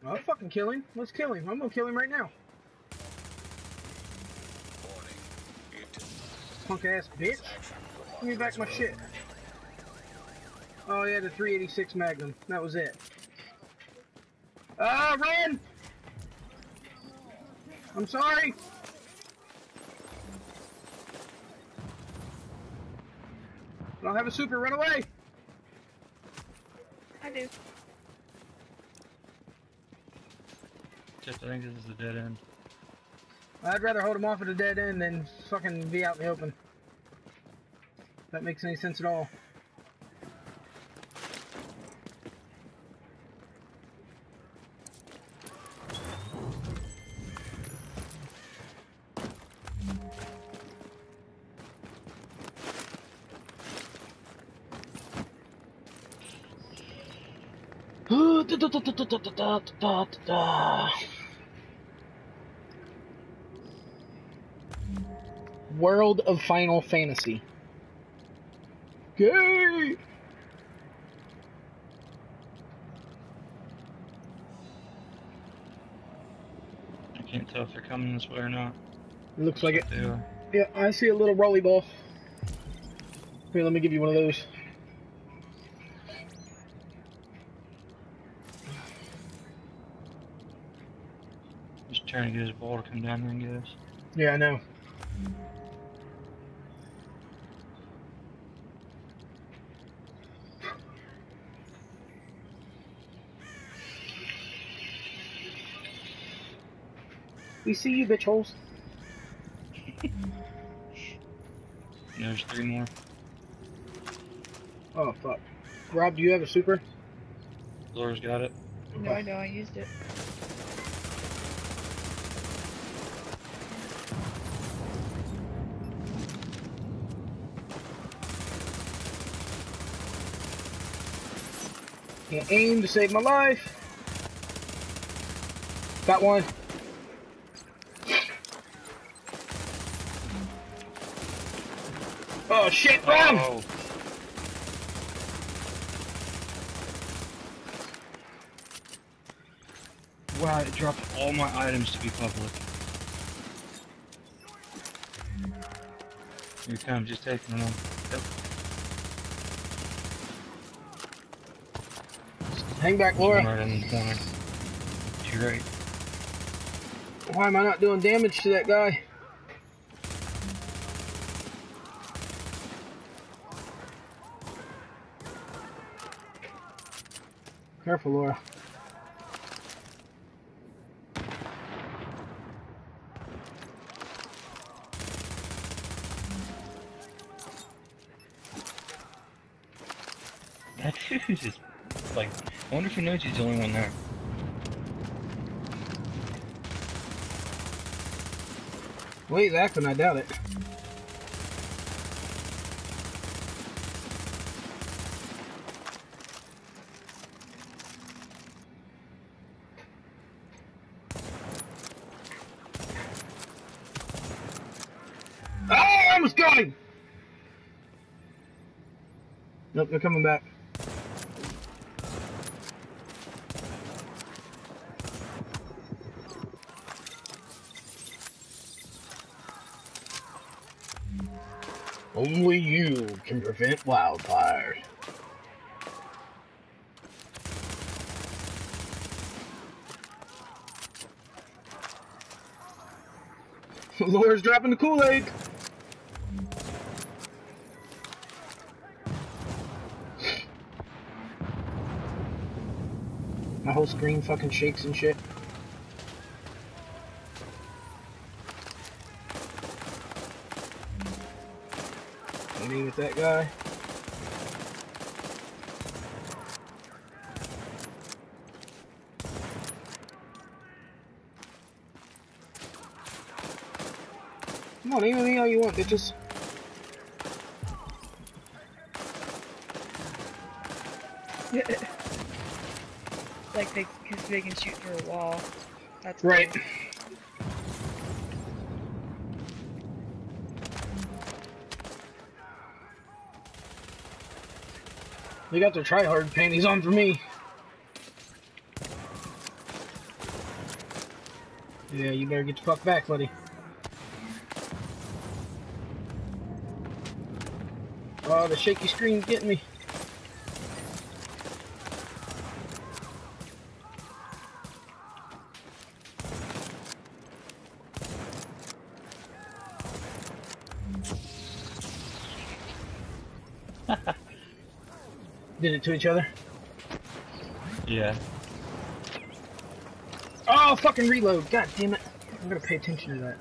I'll fucking kill him. Let's kill him. I'm gonna kill him right now. Punk ass bitch. Give me back my shit. Oh yeah, the 386 Magnum. That was it. Ah, run! I'm sorry. I don't have a super. Run away. I do. Just, I think this is a dead end. I'd rather hold him off at a dead end than fucking be out in the open. If that makes any sense at all. World of Final Fantasy. Gay! I can't tell if they're coming this way or not. It looks like it. They are. Yeah, I see a little rolly ball. Here, let me give you one of those. Just trying to get his ball to come down there and get us. Yeah, I know. We see you, bitch holes. There's 3 more. Oh, fuck. Rob, do you have a super? Laura's got it. No, I know. I used it. Can't aim to save my life. Got one. Oh shit, run! Oh. Wow, it dropped all my items to be public. Here it comes, just taking them. Yep. Hang back, Laura. Right in the corner. You're right. Why am I not doing damage to that guy? Careful, Laura. That dude is like, I wonder if he knows he's the only one there. Well, he's acting, I doubt it. Oh, I almost got him! Nope, they're coming back. Only you can prevent wildfires. Laura's dropping the Kool-Aid. My whole screen fucking shakes and shit. Aiming at that guy. Come on, aim at me all you want, bitches. Like because they can shoot through a wall. That's right. Cool. They got their try-hard panties on for me. Yeah, you better get the fuck back, buddy. Oh, the shaky screen's getting me. Did it to each other? Yeah. Oh, fucking reload. God damn it. I'm gonna pay attention to that.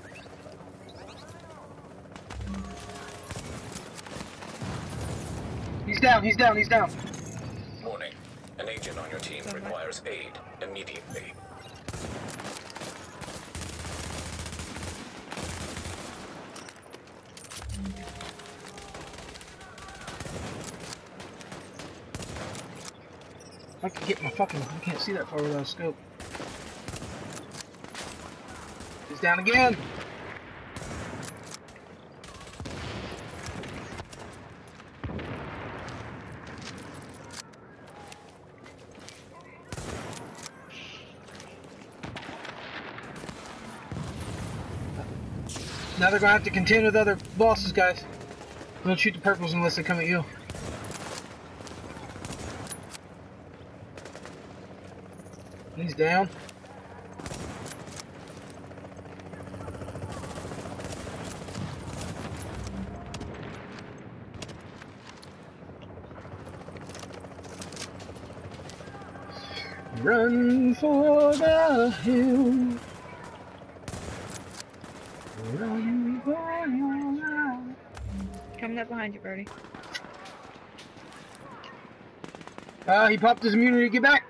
He's down, he's down, he's down. Warning. An agent on your team requires aid immediately. I can get my fucking... I can't see that far without a scope. He's down again! Now they're gonna have to contend with other bosses, guys. Don't shoot the purples unless they come at you. He's down. Run for the hill. Run for your life. Coming up behind you, Birdie. He popped his immunity. Get back.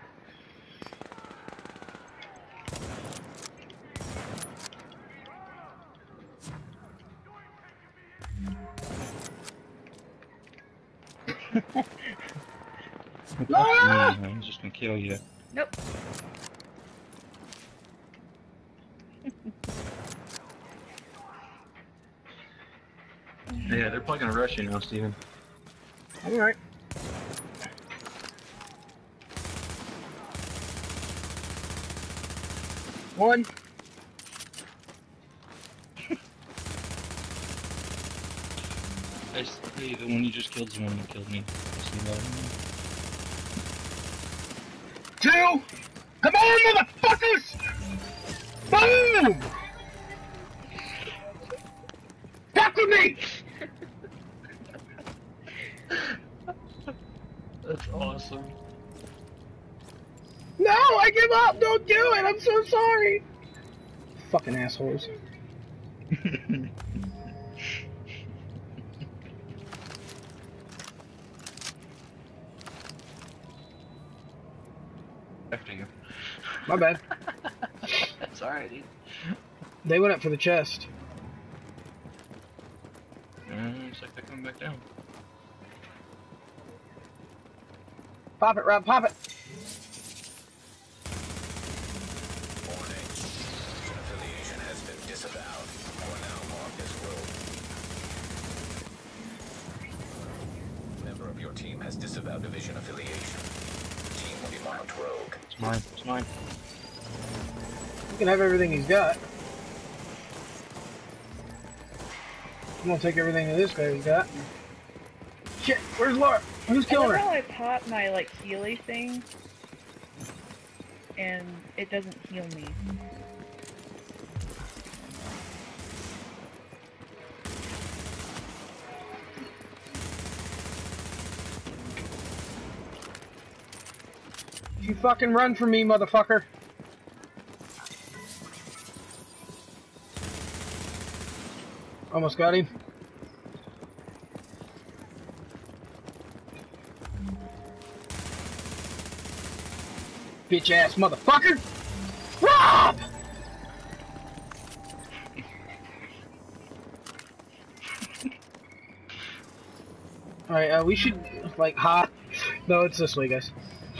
Ah! I'm just gonna kill you. Nope. Yeah, they're probably gonna rush you now, Steven. Alright. One. I see the one you just killed's the one that killed me. I see that. Two. Come on, motherfuckers! Boom! Fuck with me! That's awesome. No, I give up! Don't do it! I'm so sorry! Fucking assholes. After you. My bad. That's alright, dude. They went up for the chest. Looks like they're coming back down. Pop it, Rob, pop it! Warning. Affiliation has been disavowed. You are now on this road. Member of your team has disavowed division affiliation. Team will be marked rogue. It's mine. It's mine. You can have everything he's got. I'm gonna take everything that this guy's got. Shit, where's Laura? Who's killing I her? love how I pop my like Healy thing, and it doesn't heal me. You fucking run from me, motherfucker. Almost got him. Bitch ass motherfucker! Rob! Alright, we should, like, hop. No, it's this way, guys.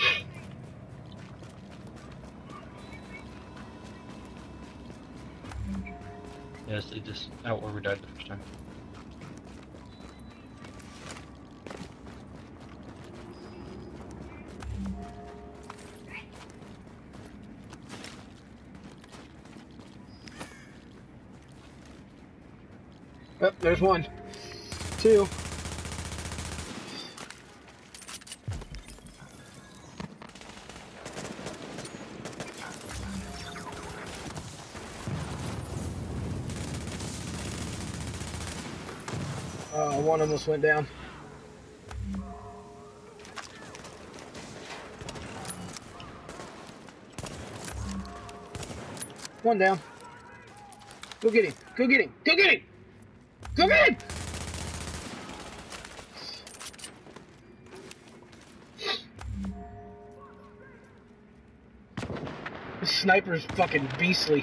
Yes, they just out where we died the first time. Oh, there's one. Two. One almost went down. One down. Go get him. Go get him. Go get him. Go get him. This sniper's fucking beastly.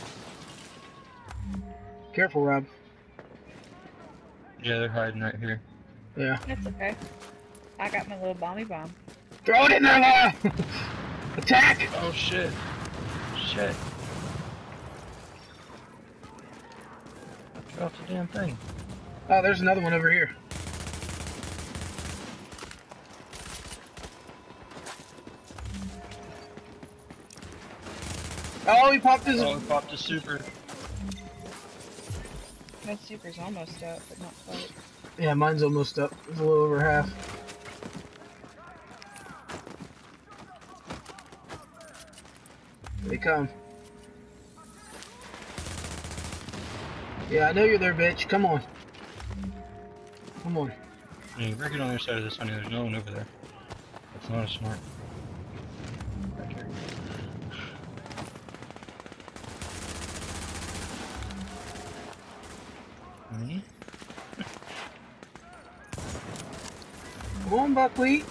Careful, Rob. Yeah, they're hiding right here. Yeah. It's okay. I got my little bomby bomb. Throw it in there, Laura! Attack! Oh shit. Shit. Drop the damn thing. Oh, there's another one over here. Oh, he popped his... Oh, he popped his super. My super's almost up, but not quite. Yeah, mine's almost up. It's a little over half. Here they come. Yeah, I know you're there, bitch. Come on. Come on. Yeah, you break it on the other side of this, honey. There's no one over there. That's not a smart. Right here. Me? Come on, Buckwheat.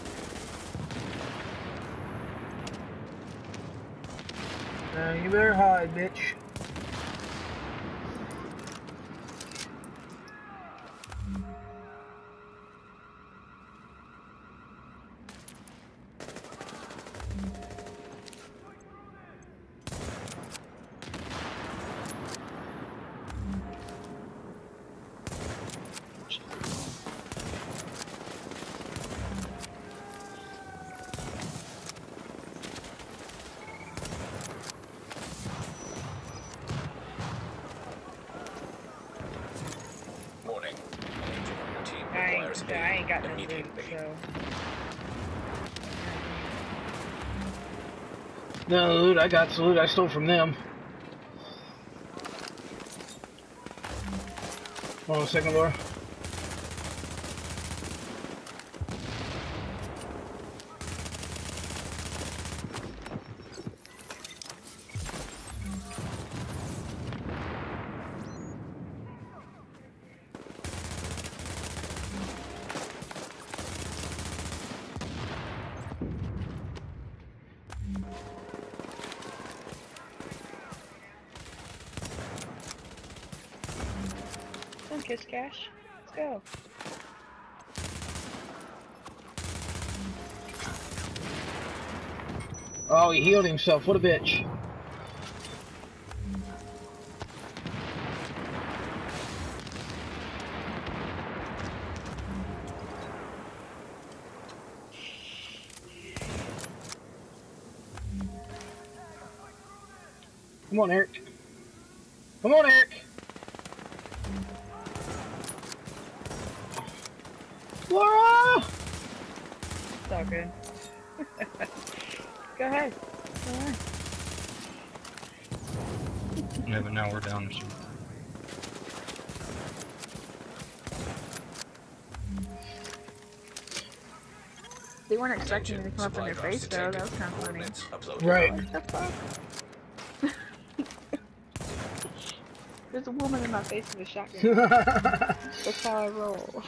You better hide, bitch. Warning. Agent on your team I requires ain't got no aid loot, immediately. so... No loot, I got the loot I stole from them. Hold on a second, Laura. Come Kiss Cash. Let's go. Oh, he healed himself. What a bitch. Come on, Eric. Come on, Eric. Laura! It's all good. Go ahead. Go ahead. Yeah, but now we're down to super. They weren't expecting me to come up in Supply your drops face, though. That was kind of funny. Coordinates uploaded. Right. What the fuck? There's a woman in my face with a shotgun. That's how I roll.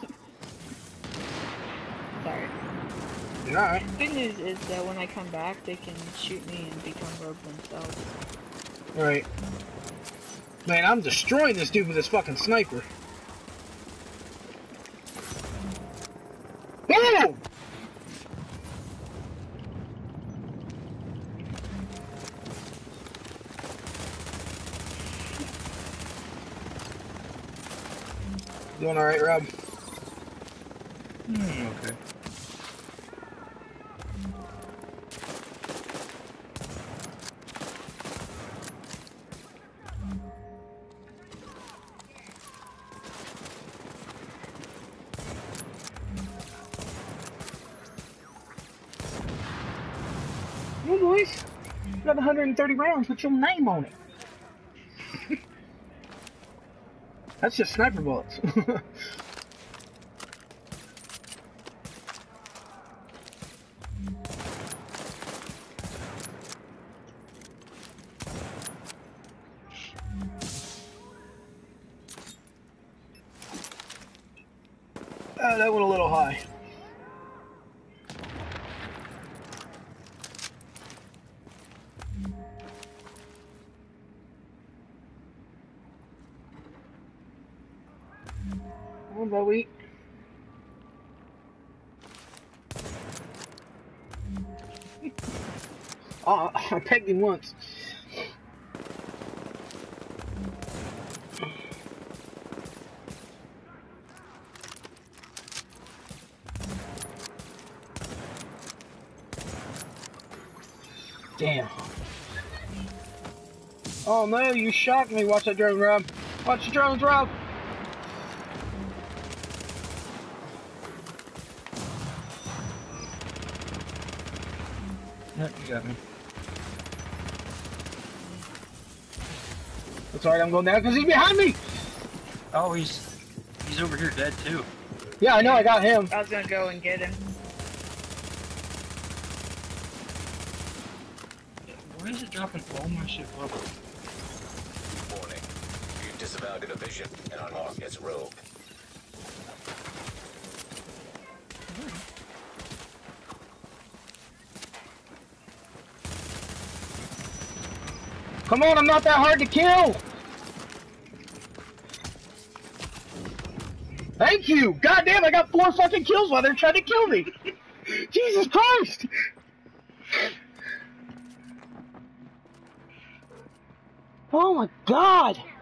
Sorry. Alright. Good news is that when I come back, they can shoot me and become rogue themselves. Right. Man, I'm destroying this dude with this fucking sniper. Boom! Doing alright, Rob? Okay. boys. You got 130 rounds with your name on it. That's just sniper bullets. Oh, that went a little high. Come on, Bowie. Oh, I pegged him once. Damn. Oh no, you shocked me. Watch that drone, Rob. Watch the drones, Rob. Yep, you got me. That's alright, I'm going down because he's behind me. Oh, he's over here dead too. Yeah, I know, I got him. I was gonna go and get him. Why is it dropping all my shit level? Warning. You've disavowed a division and are marked as rogue. Come on, I'm not that hard to kill. Thank you. God damn, I got 4 fucking kills while they're trying to kill me. Jesus Christ. Oh my God.